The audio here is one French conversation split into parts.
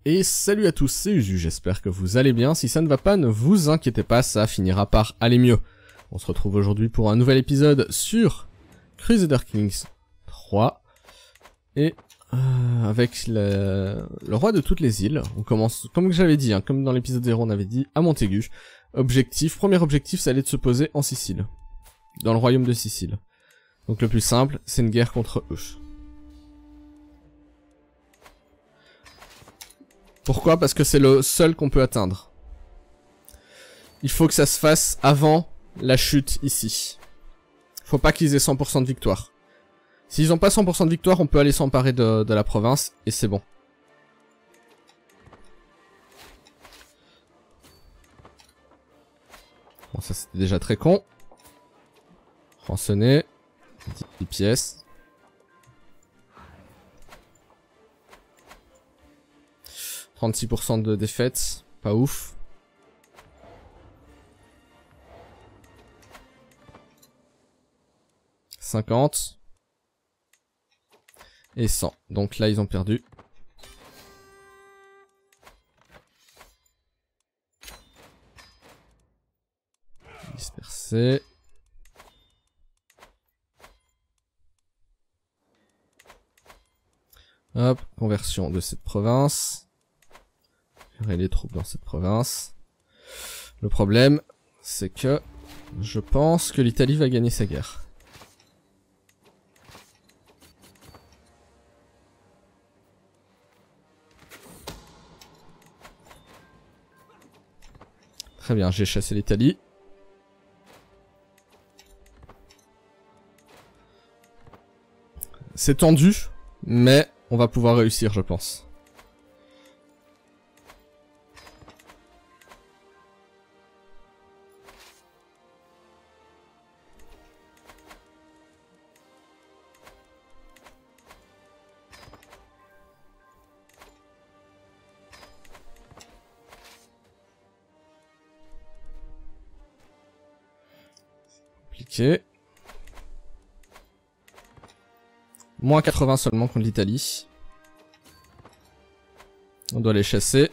Et salut à tous, c'est Usu, j'espère que vous allez bien. Si ça ne va pas, ne vous inquiétez pas, ça finira par aller mieux. On se retrouve aujourd'hui pour un nouvel épisode sur Crusader Kings 3. Et avec le roi de toutes les îles. On commence, comme j'avais dit, comme dans l'épisode 0 on avait dit, à Montaigu. Premier objectif, ça allait de se poser en Sicile. Dans le royaume de Sicile. Donc le plus simple, c'est une guerre contre eux. Pourquoi? Parce que c'est le seul qu'on peut atteindre. Il faut que ça se fasse avant la chute ici. Faut pas qu'ils aient 100% de victoire. S'ils ont pas 100% de victoire, on peut aller s'emparer de la province, et c'est bon. Bon, ça c'était déjà très con. Rançonner. 10 pièces. 36% de défaite, pas ouf. « 50. Et 100. Donc là, ils ont perdu. Disperser. Hop, conversion de cette province. Il y aurait les troupes dans cette province. Le problème, c'est que je pense que l'Italie va gagner sa guerre. Très bien, j'ai chassé l'Italie. C'est tendu, mais on va pouvoir réussir, je pense. Compliqué. Moins 80 seulement contre l'Italie. On doit les chasser.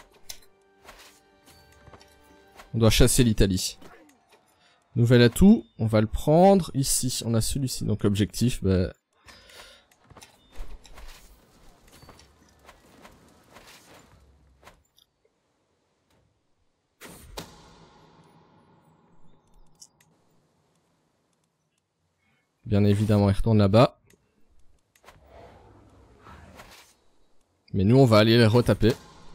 On doit chasser l'Italie. Nouvel atout, on va le prendre ici. On a celui-ci, donc objectif, bah... Bien évidemment, il retourne là-bas. Mais nous, on va aller les retaper.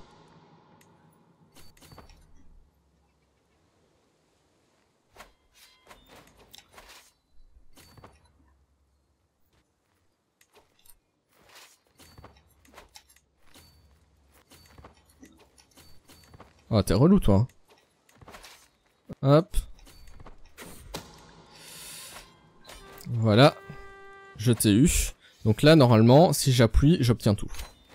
Oh, t'es relou, toi. Hop. Voilà. Je t'ai eu. Donc là, normalement, si j'appuie, j'obtiens tout.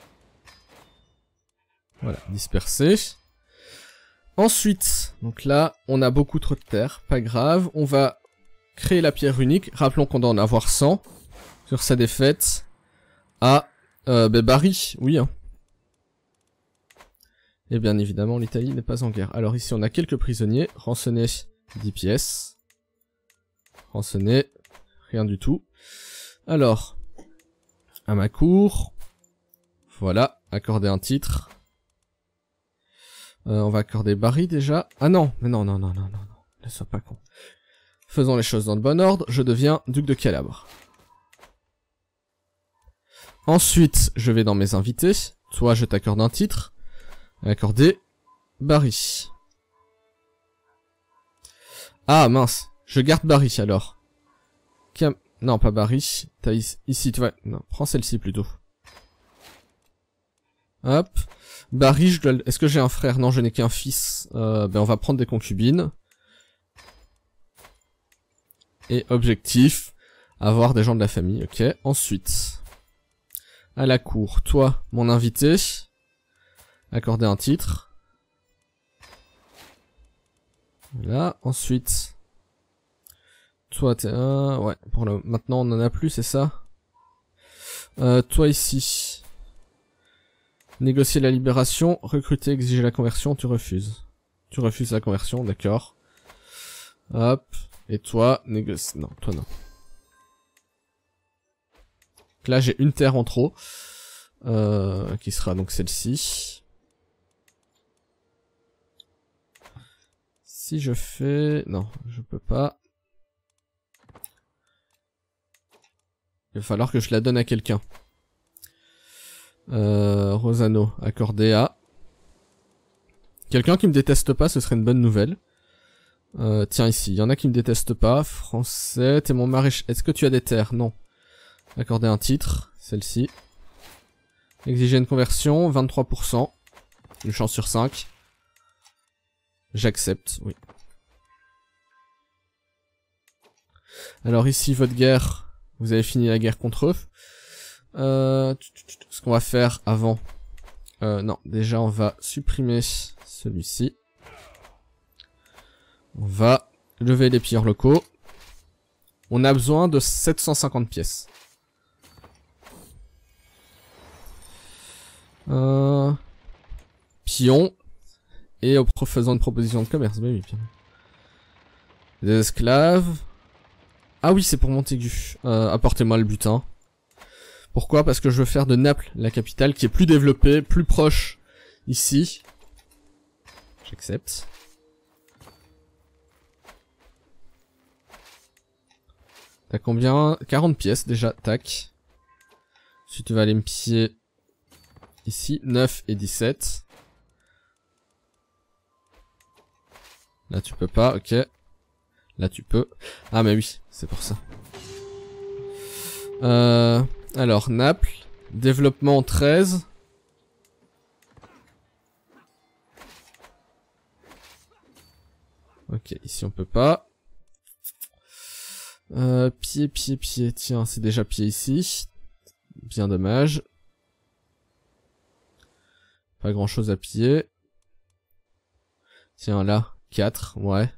Voilà, disperser. Ensuite, donc là, on a beaucoup trop de terre. Pas grave. On va créer la pierre unique. Rappelons qu'on doit en avoir 100 sur sa défaite. Ah, Bari, oui. Hein. Et bien évidemment, l'Italie n'est pas en guerre. Alors ici, on a quelques prisonniers. Rançonner 10 pièces. Rançonner, rien du tout. Alors, à ma cour. Voilà, accorder un titre. On va accorder Bari déjà. Ah non, mais non, ne sois pas con. Faisons les choses dans le bon ordre. Je deviens duc de Calabre. Ensuite, je vais dans mes invités. Toi, je t'accorde un titre. Accorder Bari. Ah mince, je garde Bari alors. Non, pas Bari. T'as ici, tu vois. Non, prends celle-ci plutôt. Hop. Bari, est-ce que j'ai un frère? Non, je n'ai qu'un fils. Ben on va prendre des concubines. Et objectif, avoir des gens de la famille, ok. Ensuite, à la cour, toi, mon invité. Accorder un titre. Voilà, ensuite. Toi, t'es un... Ouais, pour le... maintenant on en a plus, c'est ça? Toi ici. Négocier la libération, recruter, exiger la conversion, tu refuses. Tu refuses la conversion, d'accord. Hop. Et toi, négocie... Non, toi non. Là, j'ai une terre en trop. Qui sera donc celle-ci. Si je fais... Non, je peux pas. Il va falloir que je la donne à quelqu'un. Rosano, accordé à... Quelqu'un qui me déteste pas, ce serait une bonne nouvelle. Tiens, ici, il y en a qui me détestent pas. Français, t'es mon maraîcher. Est-ce que tu as des terres? Non. Accorder un titre, celle-ci. Exiger une conversion, 23%. Une chance sur 5. J'accepte, oui. Alors ici, votre guerre... Vous avez fini la guerre contre eux. Ce qu'on va faire avant... non, déjà on va supprimer celui-ci. On va lever les pilleurs locaux. On a besoin de 750 pièces. Pion. Et faisant une proposition de commerce. Bah oui, pion. Des esclaves. Ah oui, c'est pour Montaigu. Apportez-moi le butin. Pourquoi? Parce que je veux faire de Naples la capitale qui est plus développée, plus proche ici. J'accepte. T'as combien? 40 pièces déjà, tac. Ensuite tu vas aller me piller ici, 9 et 17. Là tu peux pas, ok. Là tu peux. Ah mais oui, c'est pour ça. Alors, Naples. Développement 13. Ok, ici on peut pas. Pied. Tiens, c'est déjà pied ici. Bien dommage. Pas grand chose à piller. Tiens, là, 4, ouais.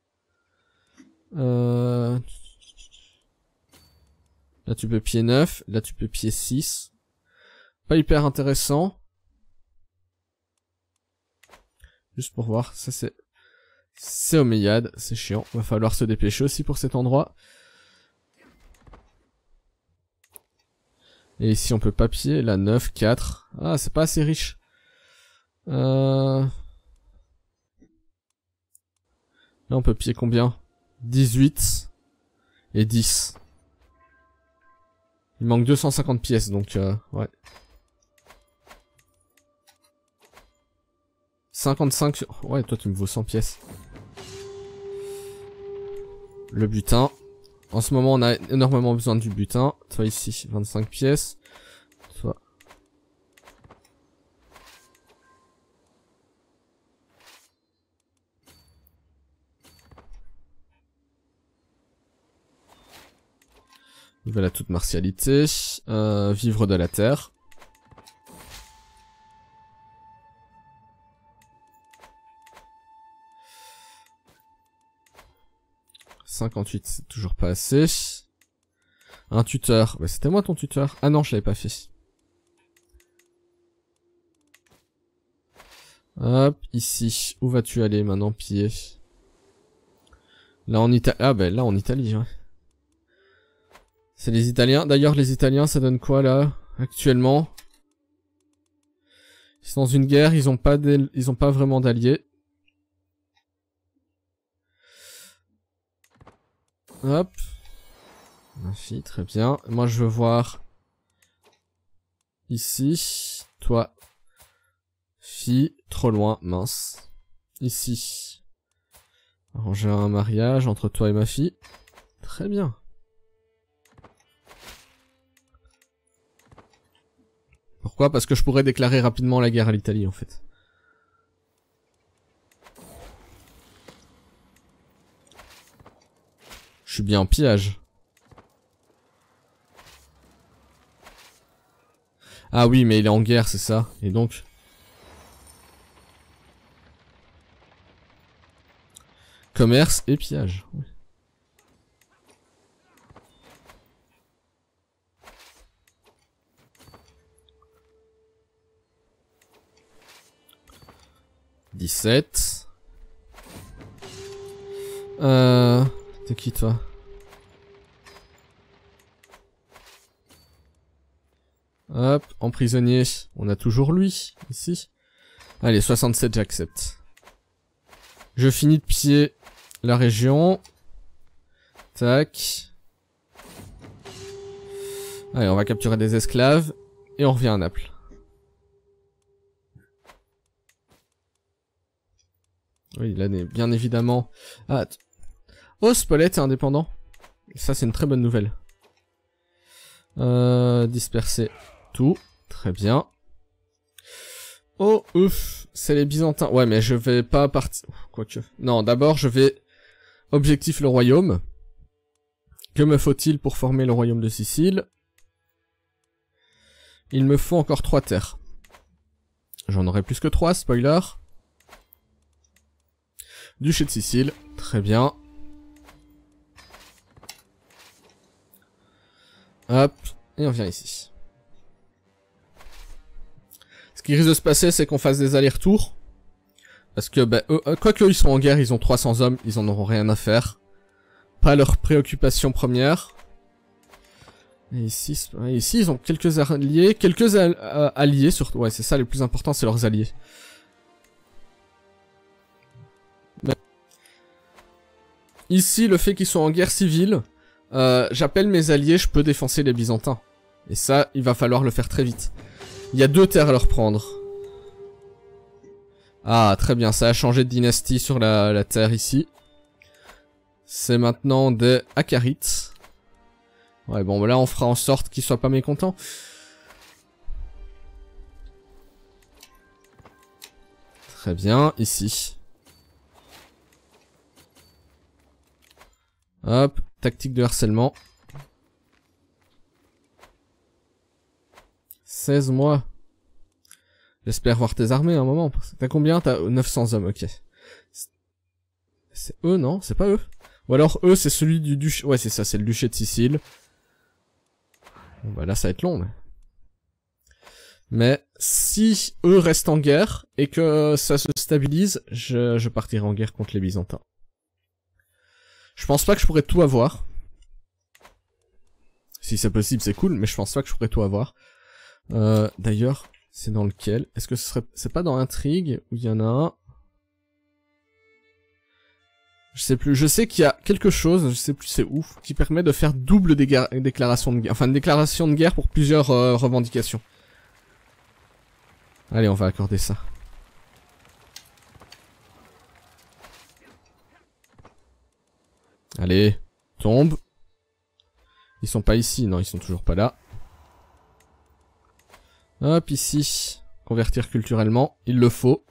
Là tu peux pied 9, là tu peux pied 6. Pas hyper intéressant. Juste pour voir, ça c'est... C'est Omeyyade, c'est chiant. Va falloir se dépêcher aussi pour cet endroit. Et ici on peut pas piller, là 9, 4. Ah, c'est pas assez riche. Là on peut piller combien? 18 et 10. Il manque 250 pièces, donc ouais. 55 sur... Ouais, toi tu me vaux 100 pièces. Le butin. En ce moment, on a énormément besoin du butin. Toi ici, 25 pièces. Toi. Nouvelle à toute martialité. Vivre de la terre. « 58, c'est toujours pas assez. Un tuteur. Bah, c'était moi ton tuteur. Ah non, je l'avais pas fait. Hop, ici. Où vas-tu aller maintenant, piller? Là en Italie. Ah bah là en Italie, ouais. C'est les Italiens. D'ailleurs, les Italiens, ça donne quoi là, actuellement? Ils sont dans une guerre, ils ont pas vraiment d'alliés. Hop. Ma fille, très bien. Moi, je veux voir ici. Toi. Fille, trop loin, mince. Ici. Arranger un mariage entre toi et ma fille. Très bien. Pourquoi? Parce que je pourrais déclarer rapidement la guerre à l'Italie, en fait. Je suis bien en pillage. Ah oui, mais il est en guerre, c'est ça. Et donc... Commerce et pillage. Oui. 17. T'es qui toi? Hop, en prisonnier, on a toujours lui, ici. Allez, 67, j'accepte. Je finis de piller la région. Tac. Allez, on va capturer des esclaves. Et on revient à Naples. Oui, là, bien évidemment... Ah, oh, Spolète est indépendant. Ça, c'est une très bonne nouvelle. Disperser tout. Très bien. Oh, ouf. C'est les Byzantins. Ouais, mais je vais pas partir... Quoique... Non, d'abord, je vais... Objectif le royaume. Que me faut-il pour former le royaume de Sicile? Il me faut encore 3 terres. J'en aurai plus que 3, spoiler. Duché de Sicile, très bien. Hop, et on vient ici. Ce qui risque de se passer, c'est qu'on fasse des allers-retours. Parce que, bah, quoique ils sont en guerre, ils ont 300 hommes, ils en auront rien à faire. Pas leur préoccupation première. Et ici, ils ont quelques alliés, alliés surtout. Ouais, c'est ça le plus important, c'est leurs alliés. Mais... Ici, le fait qu'ils soient en guerre civile, j'appelle mes alliés, je peux défoncer les Byzantins. Et ça, il va falloir le faire très vite. Il y a 2 terres à leur prendre. Ah, très bien, ça a changé de dynastie sur la terre ici. C'est maintenant des Akarites. Ouais, bon, là, on fera en sorte qu'ils soient pas mécontents. Très bien, ici. Hop, tactique de harcèlement. 16 mois. J'espère voir tes armées à un moment. T'as combien? T'as 900 hommes, ok. C'est eux, non? C'est pas eux? Ou alors eux, c'est celui du duché... Ouais, c'est ça, c'est le duché de Sicile. Bon, bah là, ça va être long, mais si eux restent en guerre, et que ça se stabilise, je partirai en guerre contre les Byzantins. Je pense pas que je pourrais tout avoir. Si c'est possible, c'est cool, mais je pense pas que je pourrais tout avoir. D'ailleurs, c'est dans lequel? Est-ce que ce serait... C'est pas dans Intrigue, où il y en a un... Je sais plus, je sais qu'il y a quelque chose, je sais plus c'est où, qui permet de faire double déclaration de guerre. Enfin, une déclaration de guerre pour plusieurs revendications. Allez, on va accorder ça. Allez, tombe. Ils sont pas ici, non, ils sont toujours pas là. Hop, ici. Convertir culturellement, il le faut.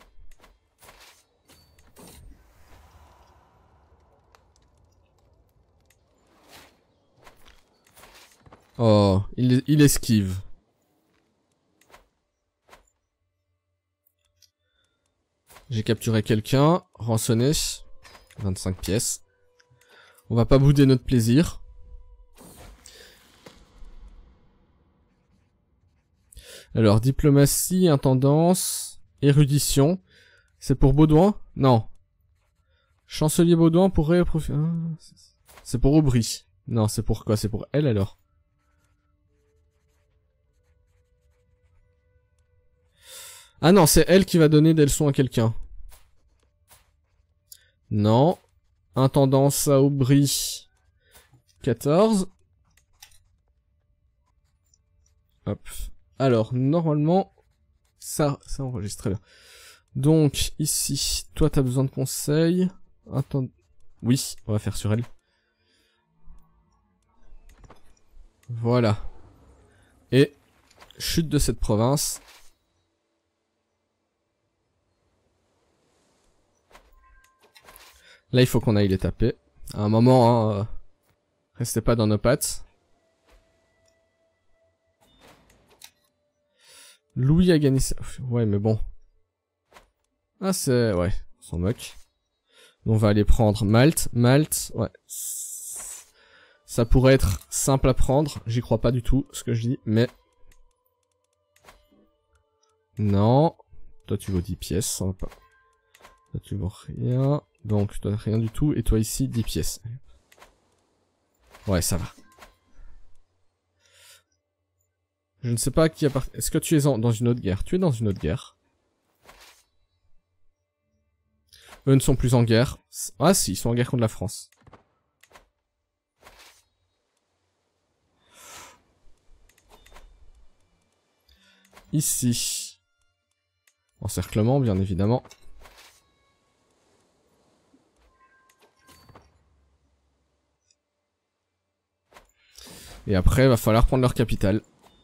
Oh, il esquive. J'ai capturé quelqu'un, rançonné. 25 pièces. On va pas bouder notre plaisir. Alors, diplomatie, intendance, érudition. C'est pour Baudouin? Non. Chancelier Baudouin pourrait... C'est pour Aubry. Non, c'est pour quoi? C'est pour elle alors? Ah non, c'est elle qui va donner des leçons à quelqu'un. Non. Intendance à Aubry. 14. Hop. Alors, normalement, ça enregistre très bien. Donc, ici, toi, t'as besoin de conseils. Attends. Oui, on va faire sur elle. Voilà. Et, chute de cette province. Là, il faut qu'on aille les taper. À un moment, hein, restez pas dans nos pattes. Louis a gagné... Ouais, mais bon. Ah, c'est... Ouais, on s'en moque. On va aller prendre Malte. Malte, ouais. Ça pourrait être simple à prendre. J'y crois pas du tout, ce que je dis, mais... Non. Toi, tu vaux 10 pièces, ça va pas. Toi tu vaux rien. Donc toi rien du tout. Et toi ici 10 pièces. Ouais, ça va. Je ne sais pas à qui appartient. Est-ce que tu es dans une autre guerre? Tu es dans une autre guerre. Eux ne sont plus en guerre. Ah si, ils sont en guerre contre la France. Ici. Encerclement, bien évidemment. Et après, il va falloir prendre leur capitale.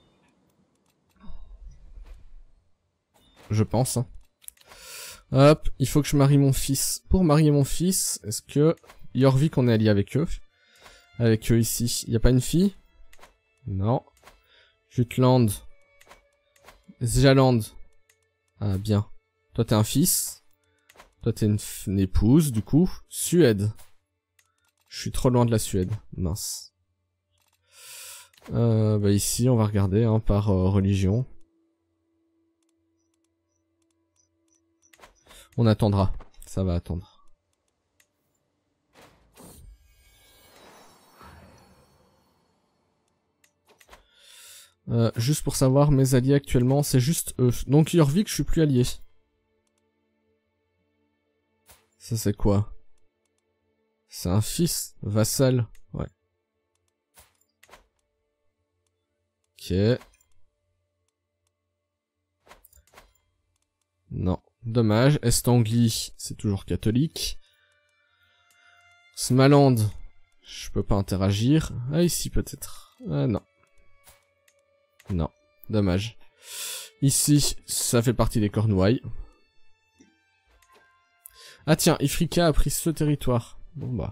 Je pense. Hein. Hop, il faut que je marie mon fils. Pour marier mon fils, est-ce que... Jorvik, on est allié avec eux. Avec eux ici. Il n'y a pas une fille? Non. Jutland. Sjaland. Ah, bien. Toi, t'es un fils. Toi, t'es une épouse, du coup. Suède. Je suis trop loin de la Suède. Mince. Bah ici, on va regarder hein, par religion. On attendra. Ça va attendre. Juste pour savoir, mes alliés actuellement, c'est juste eux. Donc Jorvik, je suis plus allié. Ça c'est quoi? C'est un fils, vassal. Ouais. Ok. Non. Dommage. Estanglie, c'est toujours catholique. Smaland, je peux pas interagir. Ah, ici peut-être. Ah, non. Non. Dommage. Ici, ça fait partie des Cornouailles. Ah tiens, Ifrika a pris ce territoire. Bon bah.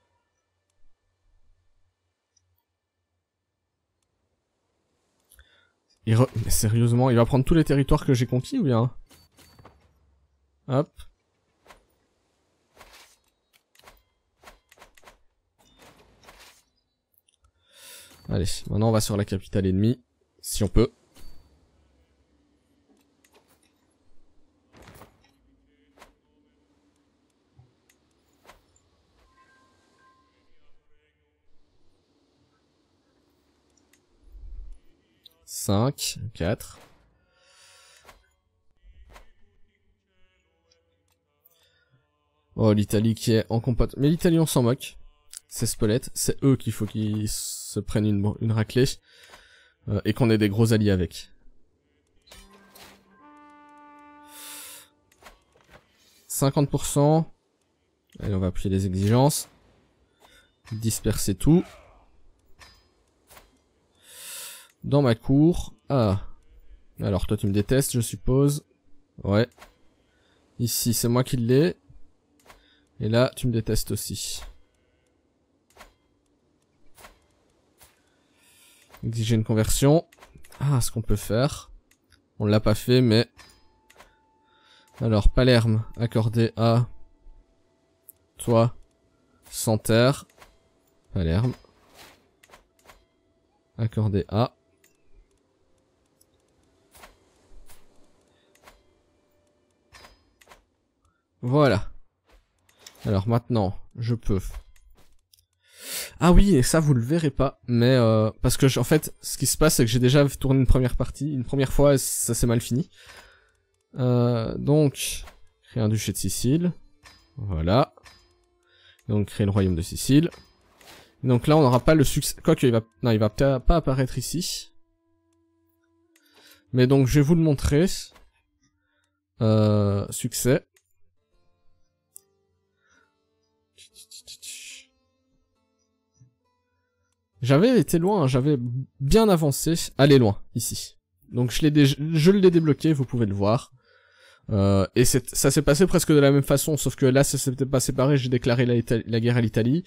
Mais sérieusement, il va prendre tous les territoires que j'ai conquis ou bien? Hop. Allez, maintenant on va sur la capitale ennemie, si on peut. Cinq, 4. Oh, l'Italie qui est en compote. Mais l'Italie, on s'en moque. C'est Spolète. C'est eux qu'il faut qu'ils se prennent une raclée. Et qu'on ait des gros alliés avec. 50%. Allez, on va appuyer les exigences. Disperser tout. Dans ma cour. Ah. Alors, toi, tu me détestes, je suppose. Ouais. Ici, c'est moi qui l'ai. Et là, tu me détestes aussi. Exiger une conversion. Ah, ce qu'on peut faire. On l'a pas fait, mais... Alors, Palerme, accordé à... Toi. Santerre. Palerme. Accordé à... Voilà. Alors maintenant, je peux... Ah oui, et ça vous le verrez pas, mais parce que en fait, ce qui se passe, c'est que j'ai déjà tourné une première partie, une première fois, ça s'est mal fini. Donc, créer un duché de Sicile, voilà. Donc créer le royaume de Sicile. Donc là, on n'aura pas le succès. Quoique, il va pas apparaître ici. Mais donc, je vais vous le montrer. Succès. J'avais été loin, j'avais bien avancé. Allez loin, ici. Donc je l'ai débloqué, vous pouvez le voir. Et ça s'est passé presque de la même façon, sauf que là ça s'était pas séparé, j'ai déclaré la guerre à l'Italie.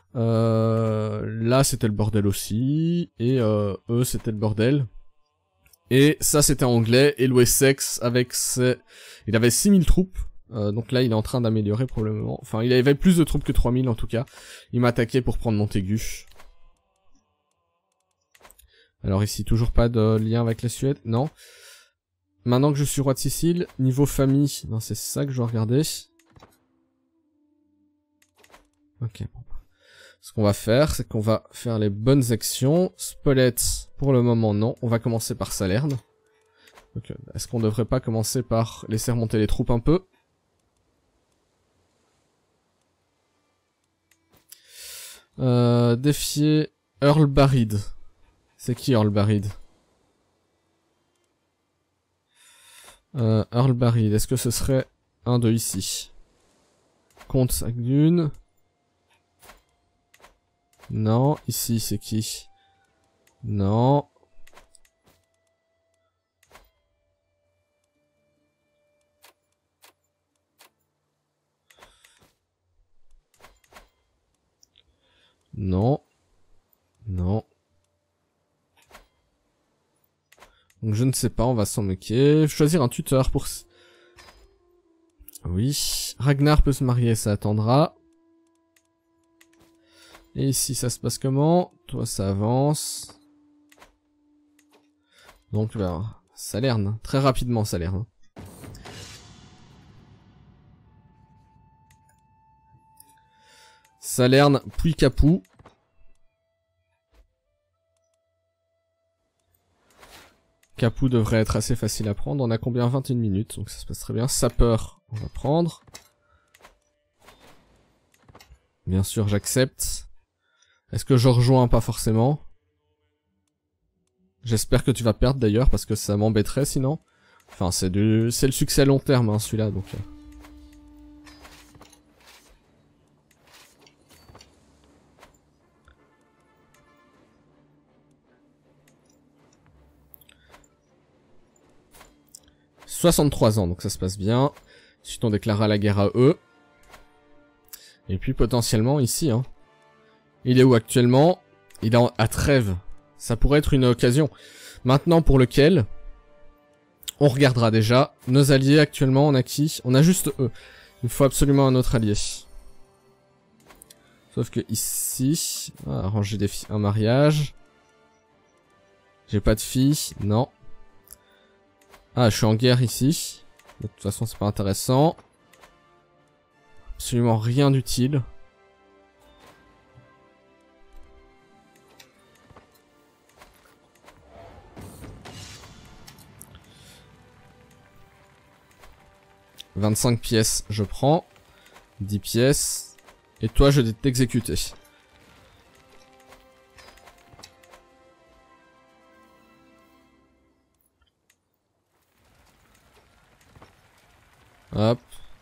Là c'était le bordel aussi, et eux c'était le bordel. Et ça c'était anglais, et l'Ouessex avec il avait 6000 troupes. Donc là il est en train d'améliorer probablement. Enfin il avait plus de troupes que 3000 en tout cas. Il m'a attaqué pour prendre Montaigu. Alors ici, toujours pas de lien avec la Suède, non. Maintenant que je suis roi de Sicile, niveau famille, non c'est ça que je dois regarder. Ok, bon. Ce qu'on va faire, c'est qu'on va faire les bonnes actions. Spolette, pour le moment, non. On va commencer par Salerne. Okay. Est-ce qu'on devrait pas commencer par laisser remonter les troupes un peu? Défier Earl Barid. C'est qui Earl Barid? Earl Barid, est-ce que ce serait un de ici? Comte Saglune. Non, ici c'est qui? Non. Non. Non. Donc je ne sais pas, on va s'en moquer. Choisir un tuteur pour... Oui. Ragnar peut se marier, ça attendra. Et ici ça se passe comment? Toi ça avance. Donc bah, Salerne. Très rapidement Salerne. Salerne, puis Capoue. Capoue devrait être assez facile à prendre. On a combien? 21 minutes, donc ça se passe très bien. Sapeur, on va prendre. Bien sûr, j'accepte. Est-ce que je rejoins? Pas forcément. J'espère que tu vas perdre d'ailleurs, parce que ça m'embêterait sinon. Enfin, c'est le succès à long terme, hein, celui-là, donc... 63 ans, donc ça se passe bien. Ensuite, on déclarera la guerre à eux. Et puis, potentiellement, ici, hein. Il est où actuellement? Il est à Trêves. Ça pourrait être une occasion. Maintenant, pour lequel? On regardera déjà. Nos alliés, actuellement, on a qui? On a juste eux. Il faut absolument un autre allié. Sauf que ici... Ah, arranger un mariage. J'ai pas de fille. Non. Ah, je suis en guerre ici. De toute façon, c'est pas intéressant. Absolument rien d'utile. « 25 pièces, je prends. 10 pièces. Et toi, je vais t'exécuter. » Hop.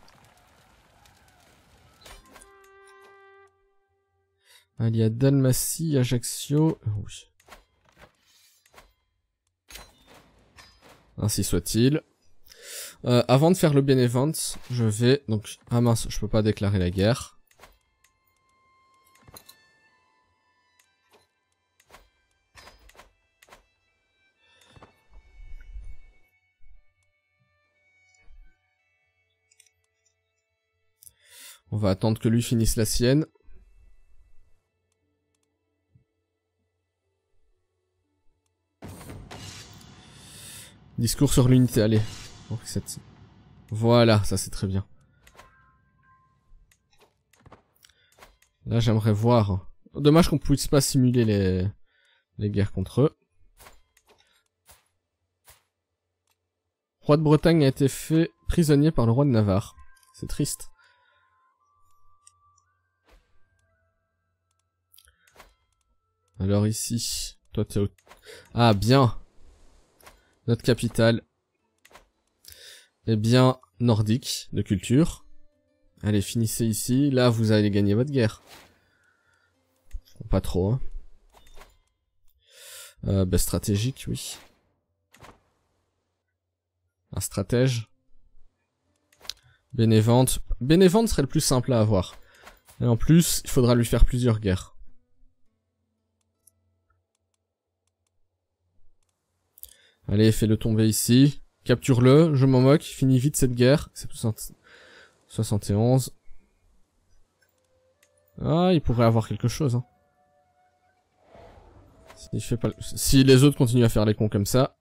Il y a Dalmatie, Ajaccio. Oui. Ainsi soit-il. Avant de faire le Benevent, je vais... Donc, ah mince, je peux pas déclarer la guerre. On va attendre que lui finisse la sienne. Discours sur l'unité, allez. Voilà, ça c'est très bien. Là j'aimerais voir. Dommage qu'on puisse pas simuler les guerres contre eux. Roi de Bretagne a été fait prisonnier par le roi de Navarre. C'est triste. Alors ici, toi t'es au... Ah bien. Notre capitale. Eh bien, nordique, de culture. Allez, finissez ici. Là, vous allez gagner votre guerre. Bon, pas trop, hein. Bah, stratégique, oui. Un stratège. Benevent. Benevent serait le plus simple à avoir. Et en plus, il faudra lui faire plusieurs guerres. Allez, fais-le tomber ici. Capture-le, je m'en moque. Finis vite cette guerre. C'est 71. Ah, il pourrait avoir quelque chose, hein. Si les autres continuent à faire les cons comme ça.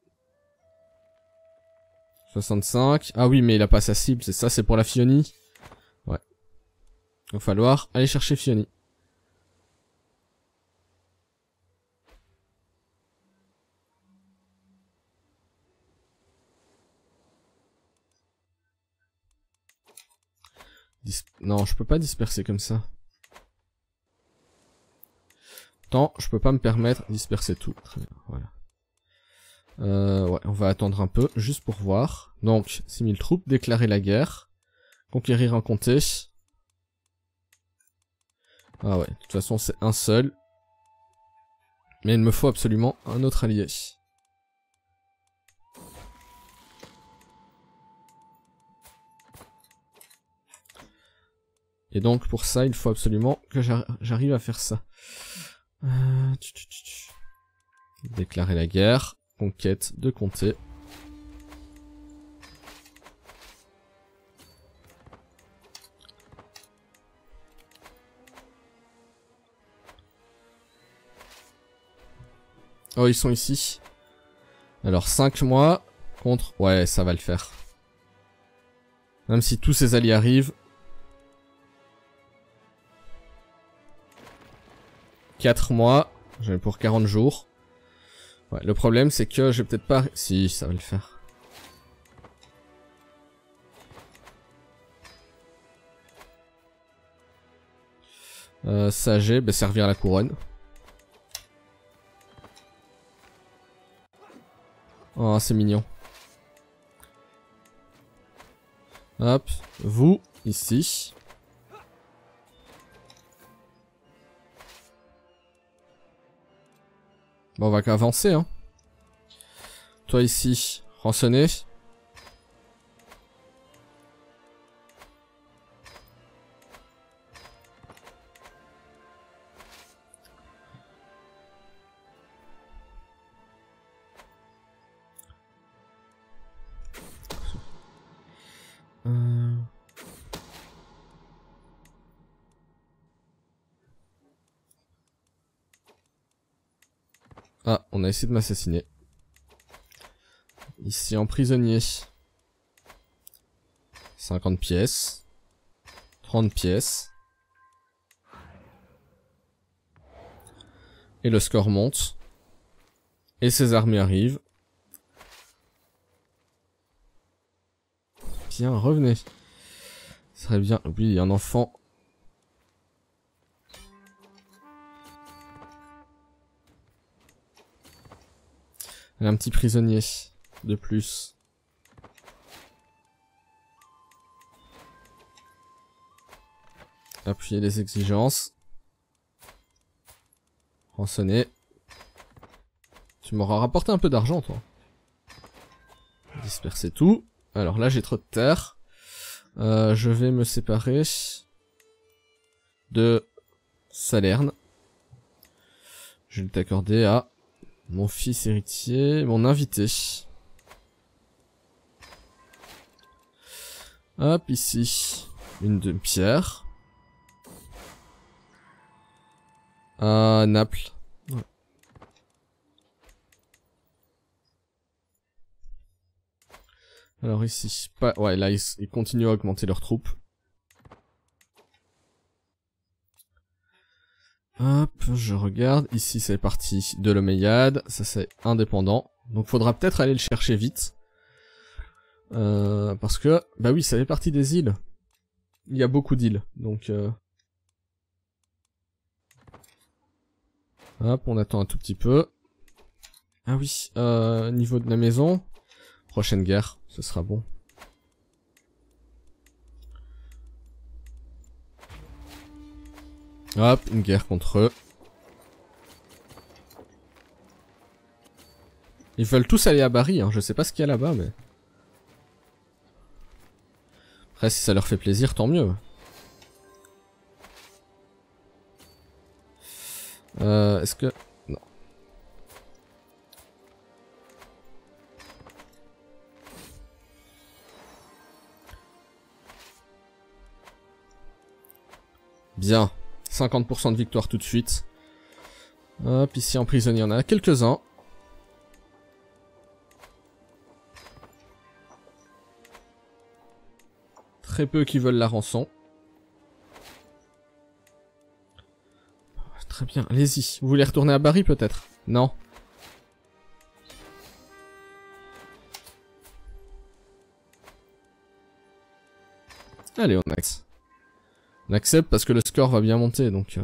65. Ah oui, mais il a pas sa cible, c'est ça, c'est pour la Fionie. Ouais. va falloir aller chercher Fioni. Non, je peux pas disperser comme ça. Tant, je peux pas me permettre de disperser tout. Très bien, voilà. Ouais, on va attendre un peu, juste pour voir. Donc, 6000 troupes, déclarer la guerre. Conquérir un comté. Ah ouais, de toute façon c'est un seul. Mais il me faut absolument un autre allié. Et donc pour ça, il faut absolument que j'arrive à faire ça. Déclarer la guerre. Conquête de comté. Oh, ils sont ici. Alors 5 mois contre... Ouais, ça va le faire. Même si tous ces alliés arrivent. 4 mois. J'en ai pour 40 jours. Ouais, le problème c'est que je vais peut-être pas... Si, ça va le faire. Sager, bah, servir à la couronne. Oh, c'est mignon. Hop, vous, ici. Bon, on va qu'avancer, hein. Toi ici, rançonner. Ah, on a essayé de m'assassiner. Ici en prisonnier. 50 pièces. 30 pièces. Et le score monte. Et ses armées arrivent. Bien, revenez. Ce serait bien. Oui, un enfant. Elle a un petit prisonnier de plus. Appuyer les exigences. Rançonner. Tu m'auras rapporté un peu d'argent, toi. Disperser tout. Alors là, j'ai trop de terre. Je vais me séparer de Salerne. Je vais t'accorder à mon fils héritier, mon invité. Hop, ici. Une de pierre. À Naples. Ouais. Alors ici, pas... ouais, là, ils continuent à augmenter leurs troupes. Hop, je regarde. Ici, c'est parti de l'Omeyyade. Ça, c'est indépendant. Donc, faudra peut-être aller le chercher vite. Parce que, bah oui, ça fait partie des îles. Il y a beaucoup d'îles. Donc, hop, on attend un tout petit peu. Ah oui, niveau de la maison. Prochaine guerre, ce sera bon. Hop, une guerre contre eux. Ils veulent tous aller à Bari, hein. Je sais pas ce qu'il y a là-bas, mais... Après, si ça leur fait plaisir, tant mieux. Est-ce que... Non. Bien. 50% de victoire tout de suite. Hop, ici en prisonnier, on en a quelques-uns. Très peu qui veulent la rançon. Bien, allez-y. Vous voulez retourner à Barry peut-être? Non. Allez, on accepte. On accepte parce que le score va bien monter, donc...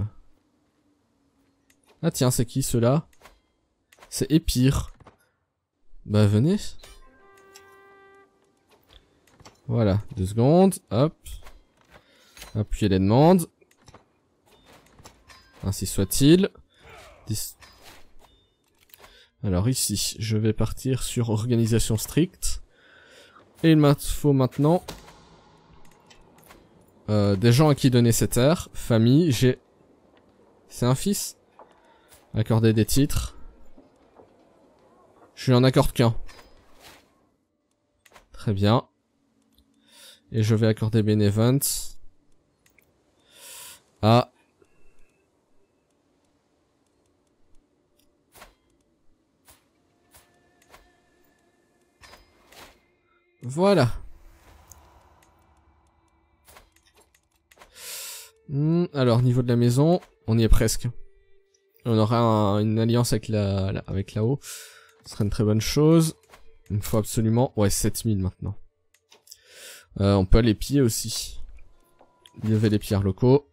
Ah tiens, c'est qui ceux-là? C'est Épire. Bah venez. Voilà, 2 secondes, hop. Appuyez les demandes. Ainsi soit-il. Alors ici, je vais partir sur organisation stricte. Et il me faut maintenant... des gens à qui donner cette terre. Famille, j'ai... C'est un fils? Accorder des titres. Je lui en accorde qu'un. Très bien. Et je vais accorder Benevent à... Voilà. Alors, niveau de la maison, on y est presque. On aura une alliance avec avec la haut. Ce serait une très bonne chose. Il me faut absolument... Ouais, 7000 maintenant. On peut aller piller aussi. Lever les pierres locaux.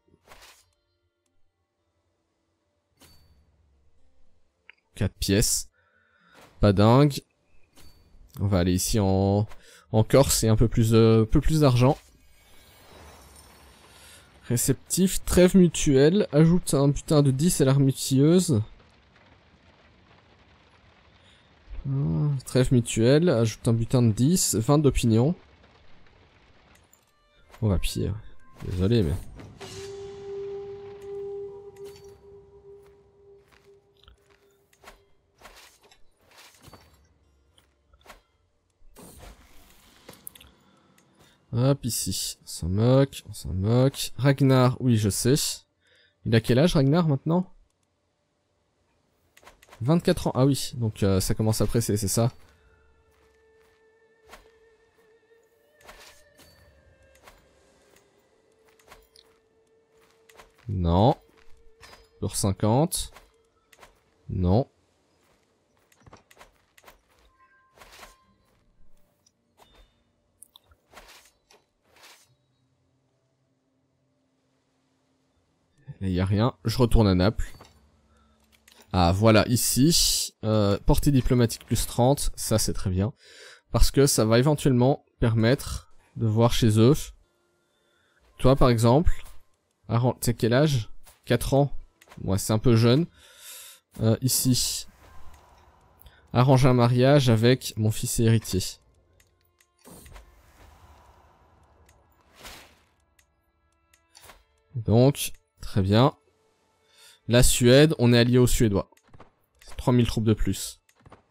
4 pièces. Pas dingue. On va aller ici en Corse et un peu plus d'argent. Réceptif, trêve mutuelle, ajoute un butin de 10 à l'arme tueuse. Trêve mutuelle, ajoute un butin de 10, 20 d'opinion. On va piller. Désolé, mais... Hop, ici. On s'en moque, on s'en moque. Ragnar, oui, je sais. Il a quel âge, Ragnar, maintenant? 24 ans. Ah oui, donc ça commence à presser, c'est ça? Non. Pour 50. Non. Il y a rien. Je retourne à Naples. Ah, voilà, ici. Portée diplomatique plus 30. Ça, c'est très bien. Parce que ça va éventuellement permettre de voir chez eux. Toi, par exemple. Tu sais quel âge? 4 ans. Ouais, c'est un peu jeune. Ici. Arranger un mariage avec mon fils et héritier. Donc, très bien. La Suède, on est allié aux Suédois. 3000 troupes de plus.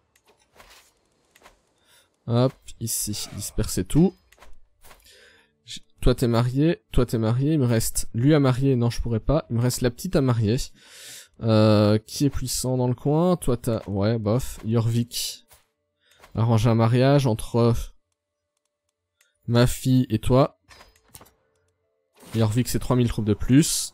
Hop, ici, disperser tout. Toi t'es marié, il me reste lui à marier, non je pourrais pas. Il me reste la petite à marier. Qui est puissant dans le coin? Toi t'as... Ouais, bof. Jorvik. Arranger un mariage entre ma fille et toi. Jorvik c'est 3000 troupes de plus.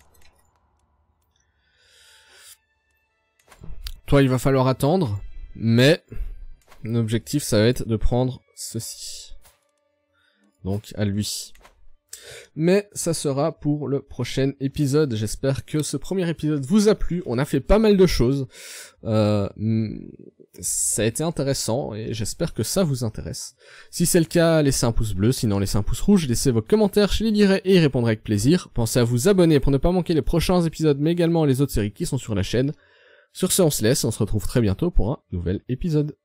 Toi il va falloir attendre, mais l'objectif ça va être de prendre ceci. Donc à lui. Mais ça sera pour le prochain épisode. J'espère que ce premier épisode vous a plu. On a fait pas mal de choses. Ça a été intéressant et j'espère que ça vous intéresse. Si c'est le cas, laissez un pouce bleu. Sinon, laissez un pouce rouge. Laissez vos commentaires. Je les lirai et y répondrai avec plaisir. Pensez à vous abonner pour ne pas manquer les prochains épisodes, mais également les autres séries qui sont sur la chaîne. Sur ce, on se laisse. On se retrouve très bientôt pour un nouvel épisode.